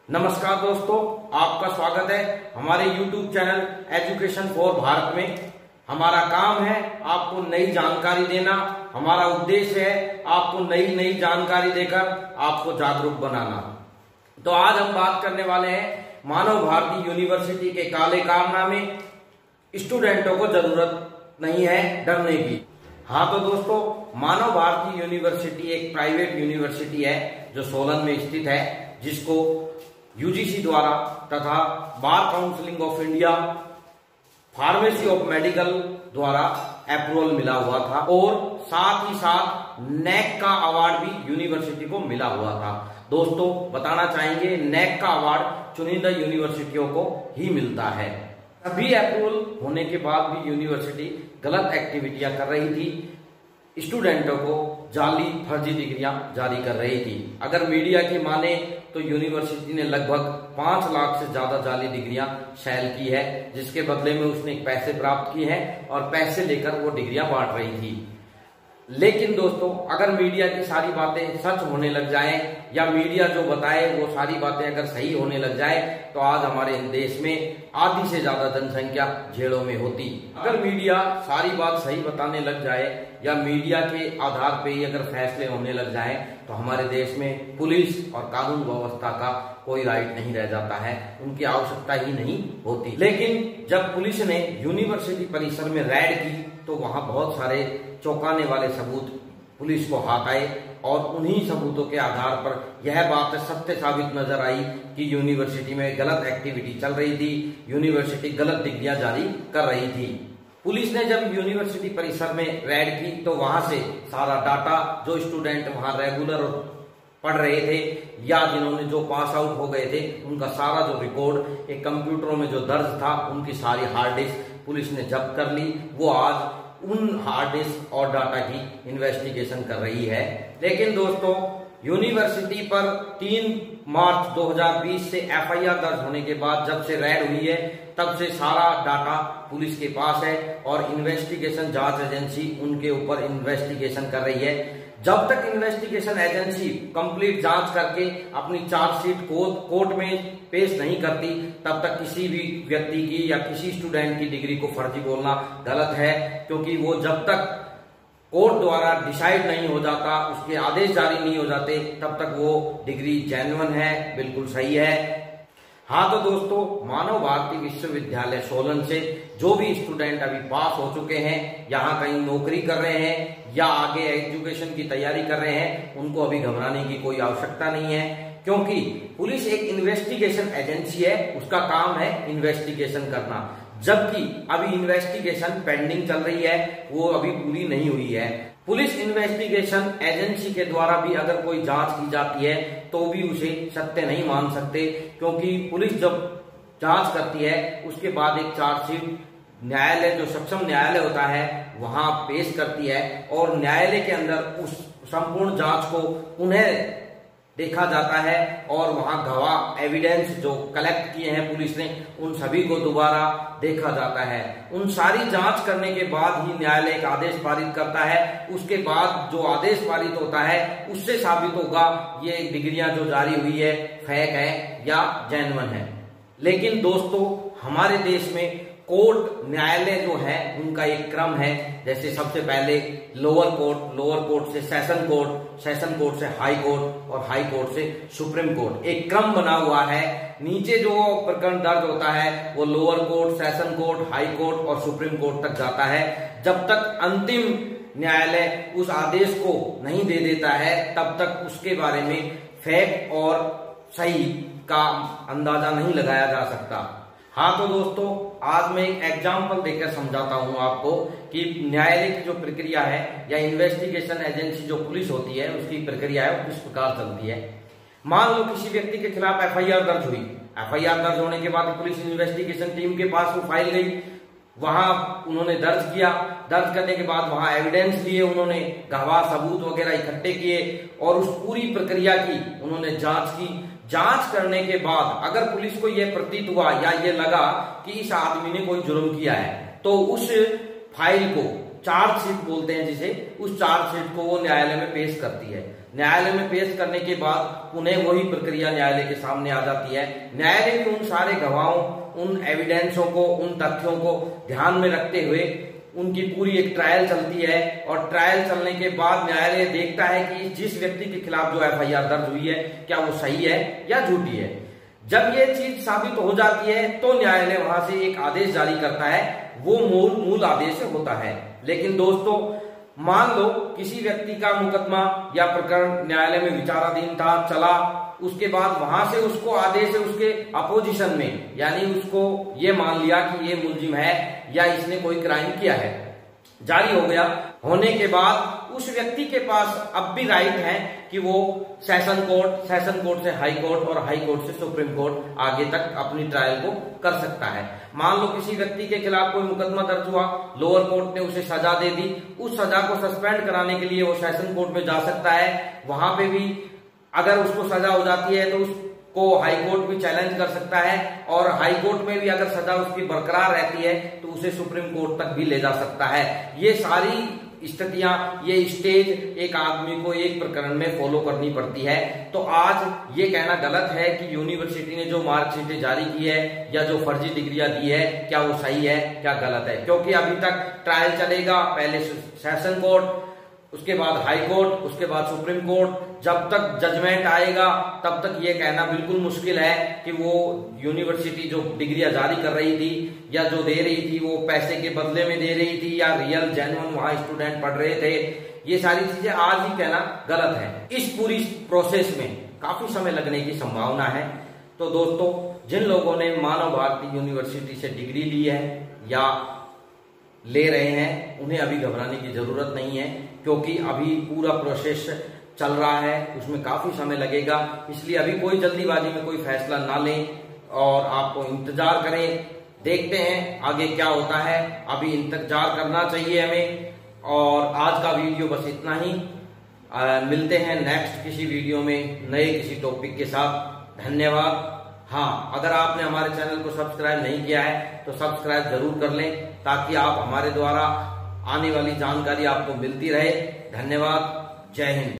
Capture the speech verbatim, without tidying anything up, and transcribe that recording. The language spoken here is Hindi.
नमस्कार दोस्तों, आपका स्वागत है हमारे YouTube channel education for Bharat में। हमारा काम है आपको नई जानकारी देना। हमारा उद्देश्य है आपको नई नई जानकारी देकर आपको जागरूक बनाना। तो आज हम बात करने वाले हैं मानव भारती यूनिवर्सिटी के काले कारनामे। स्टूडेंटों को जरूरत नहीं है डरने की। हाँ तो दोस्तों, मानव भारती यूनिवर्सिटी एक प्राइवेट यूनिवर्सिटी है जो सोलन में स्थित है, जिसको यूजीसी द्वारा तथा bar counselling of India, pharmacy of medical द्वारा अप्रूवल मिला हुआ था और साथ ही साथ नैक का अवार्ड भी यूनिवर्सिटी को मिला हुआ था। दोस्तों बताना चाहेंगे, नैक का अवार्ड चुनिंदा यूनिवर्सिटियों को ही मिलता है। अभी अप्रूवल होने के बाद भी यूनिवर्सिटी गलत एक्टिविटियां कर रही थी, स्टूडेंटों को जाली फर्जी डिग्रियां जारी कर रही थी। अगर मीडिया की माने तो यूनिवर्सिटी ने लगभग पांच लाख से ज्यादा जाली डिग्रियां सेल की है, जिसके बदले में उसने पैसे प्राप्त किए हैं और पैसे लेकर वो डिग्रियां बांट रही थी। लेकिन दोस्तों, अगर मीडिया की सारी बातें सच होने लग जाएं या मीडिया जो बताए वो सारी बातें अगर सही होने लग जाए तो आज हमारे देश में आधी से ज्यादा जनसंख्या जेलों में होती। अगर मीडिया सारी बात सही बताने लग जाए या मीडिया के आधार पे ही अगर फैसले होने लग जाए तो हमारे देश में पुलिस और कानून व्यवस्था का कोई राइट नहीं रह जाता है, उनकी आवश्यकता ही नहीं होती। लेकिन जब पुलिस ने यूनिवर्सिटी परिसर में रेड की तो वहां बहुत सारे चौंकाने वाले सबूत पुलिस को हाथ आए और उन्हीं सबूतों के आधार पर यह बात सत्य साबित नजर आई कि यूनिवर्सिटी में गलत एक्टिविटी चल रही थी, यूनिवर्सिटी गलत डिग्रियां जारी कर रही थी। पुलिस ने जब यूनिवर्सिटी परिसर में रेड की तो वहां से सारा डाटा, जो स्टूडेंट वहां रेगुलर पढ़ रहे थे या जिन्होंने जो पास आउट हो गए थे, उनका सारा जो रिकॉर्ड एक कंप्यूटरों में जो दर्ज था, उनकी सारी हार्ड डिस्क पुलिस ने जब्त कर ली। वो आज उन हार्ड डिस्क और डाटा की इन्वेस्टिगेशन कर रही है। लेकिन दोस्तों, यूनिवर्सिटी पर तीन मार्च दो हज़ार बीस से एफआईआर दर्ज होने के बाद जब से रेड हुई है तब से सारा डाटा पुलिस के पास है और इन्वेस्टिगेशन जांच एजेंसी उनके ऊपर इन्वेस्टिगेशन कर रही है। जब तक इन्वेस्टिगेशन एजेंसी कंप्लीट जांच करके अपनी चार्जशीट को कोर्ट में पेश नहीं करती, तब तक किसी भी व्यक्ति की या किसी स्टूडेंट की डिग्री को फर्जी बोलना गलत है। क्योंकि वो जब तक कोर्ट द्वारा डिसाइड नहीं हो जाता, उसके आदेश जारी नहीं हो जाते, तब तक वो डिग्री जेन्युइन है, बिल्कुल सही है। हाँ तो दोस्तों, मानव भारती विश्वविद्यालय सोलन से जो भी स्टूडेंट अभी पास हो चुके हैं, यहाँ कहीं नौकरी कर रहे हैं या आगे एजुकेशन की तैयारी कर रहे हैं, उनको अभी घबराने की कोई आवश्यकता नहीं है। क्योंकि पुलिस एक इन्वेस्टिगेशन एजेंसी है, उसका काम है इन्वेस्टिगेशन करना। जबकि अभी इन्वेस्टिगेशन पेंडिंग चल रही है, वो अभी पूरी नहीं हुई है। पुलिस इन्वेस्टिगेशन एजेंसी के द्वारा भी अगर कोई जांच की जाती है तो भी उसे सत्य नहीं मान सकते, क्योंकि पुलिस जब जांच करती है उसके बाद एक चार्जशीट न्यायालय, जो सक्षम न्यायालय होता है, वहां पेश करती है और न्यायालय के अंदर उस संपूर्ण जांच को उन्हें देखा जाता है और वहां गवाह एविडेंस जो कलेक्ट किए हैं पुलिस ने, उन सभी को दोबारा देखा जाता है। उन सारी जांच करने के बाद ही न्यायालय एक आदेश पारित करता है। उसके बाद जो आदेश पारित होता है उससे साबित होगा ये डिग्रियां जो जारी हुई है फेक है या जेन्युइन है। लेकिन दोस्तों, हमारे देश में कोर्ट, न्यायालय जो है उनका एक क्रम है। जैसे सबसे पहले लोअर कोर्ट, लोअर कोर्ट से सेशन कोर्ट, सेशन कोर्ट से हाई कोर्ट और हाई कोर्ट से सुप्रीम कोर्ट, एक क्रम बना हुआ है। नीचे जो प्रकरण दर्ज होता है वो lower court, session court, high court और सुप्रीम कोर्ट तक जाता है। जब तक अंतिम न्यायालय उस आदेश को नहीं दे देता है तब तक उसके बारे में फेक और सही का अंदाजा नहीं लगाया जा सकता। हाँ तो दोस्तों, आज मैं एक एग्जाम्पल देकर समझाता हूं आपको कि न्यायालय की जो प्रक्रिया है या इन्वेस्टिगेशन एजेंसी जो पुलिस होती है उसकी प्रक्रिया है वो किस प्रकार चलती है। मान लो किसी व्यक्ति के खिलाफ एफआईआर दर्ज हुई। एफआईआर दर्ज होने के बाद पुलिस इन्वेस्टिगेशन टीम के पास वो फाइल गई, वहां उन्होंने दर्ज किया। दर्ज करने के बाद वहां एविडेंस लिए, उन्होंने गवाह सबूत वगैरह इकट्ठे किए और उस पूरी प्रक्रिया की उन्होंने जांच की। जांच करने के बाद अगर पुलिस को यह प्रतीत हुआ या ये लगा कि इस आदमी ने कोई जुर्म किया है, तो उस फाइल को चार्जशीट बोलते हैं जिसे, उस चार्जशीट को वो न्यायालय में पेश करती है। न्यायालय में पेश करने के बाद पुनः वही प्रक्रिया न्यायालय के सामने आ जाती है। न्यायालय भी उन सारे गवाहों, उन एविडेंसों को, उन तथ्यों को ध्यान में रखते हुए उनकी पूरी एक ट्रायल चलती है और ट्रायल चलने के बाद न्यायालय देखता है कि जिस व्यक्ति के खिलाफ जो एफ आई आर दर्ज हुई है क्या वो सही है या झूठी है। जब ये चीज साबित हो जाती है तो न्यायालय वहां से एक आदेश जारी करता है, वो मूल मूल आदेश होता है। लेकिन दोस्तों, मान लो किसी व्यक्ति का मुकदमा या प्रकरण न्यायालय में विचाराधीन था, चला, उसके बाद वहां से उसको आदेश है उसके अपोजिशन में, यानी उसको ये मान लिया कि ये मुलजिम है या इसने कोई क्राइम किया है, जारी हो गया। होने के बाद उस व्यक्ति के पास अब भी राइट है कि वो सेशन कोर्ट, सेशन कोर्ट से हाई कोर्ट और हाई कोर्ट से सुप्रीम कोर्ट आगे तक अपनी ट्रायल को कर सकता है। मान लो किसी व्यक्ति के खिलाफ कोई मुकदमा दर्ज हुआ, लोअर कोर्ट ने उसे सजा दे दी, उस सजा को सस्पेंड कराने के लिए वो सेशन कोर्ट में जा सकता है। वहां पे भी अगर उसको सजा हो जाती है तो उसको हाई कोर्ट भी चैलेंज कर सकता है और हाई कोर्ट में भी अगर सजा उसकी बरकरार रहती है तो उसे सुप्रीम कोर्ट तक भी ले जा सकता है। ये सारी स्थितियां, ये स्टेज एक आदमी को एक प्रकरण में फॉलो करनी पड़ती है। तो आज ये कहना गलत है कि यूनिवर्सिटी ने जो मार्कशीटें जारी की है या जो फर्जी डिग्रियां दी है क्या वो सही है क्या गलत है, क्योंकि अभी तक ट्रायल चलेगा, पहले सेशन कोर्ट, उसके बाद हाई कोर्ट, उसके बाद सुप्रीम कोर्ट। जब तक जजमेंट आएगा तब तक ये कहना बिल्कुल मुश्किल है कि वो यूनिवर्सिटी जो डिग्रियां जारी कर रही थी या जो दे रही थी वो पैसे के बदले में दे रही थी या रियल जेन्युइन वहां स्टूडेंट पढ़ रहे थे। ये सारी चीजें आज ही कहना गलत है। इस पूरी प्रोसेस में काफी समय लगने की संभावना है। तो दोस्तों, जिन लोगों ने मानव भारती यूनिवर्सिटी से डिग्री ली है या ले रहे हैं उन्हें अभी घबराने की जरूरत नहीं है, क्योंकि अभी पूरा प्रोसेस चल रहा है, उसमें काफी समय लगेगा। इसलिए अभी कोई जल्दीबाजी में कोई फैसला ना लें और आपको इंतजार करें, देखते हैं आगे क्या होता है। अभी इंतजार करना चाहिए हमें। और आज का वीडियो बस इतना ही। आ, मिलते हैं नेक्स्ट किसी वीडियो में नए किसी टॉपिक के साथ। धन्यवाद। हाँ, अगर आपने हमारे चैनल को सब्सक्राइब नहीं किया है तो सब्सक्राइब जरूर कर लें, ताकि आप हमारे द्वारा आने वाली जानकारी आपको मिलती रहे। धन्यवाद। जय हिंद।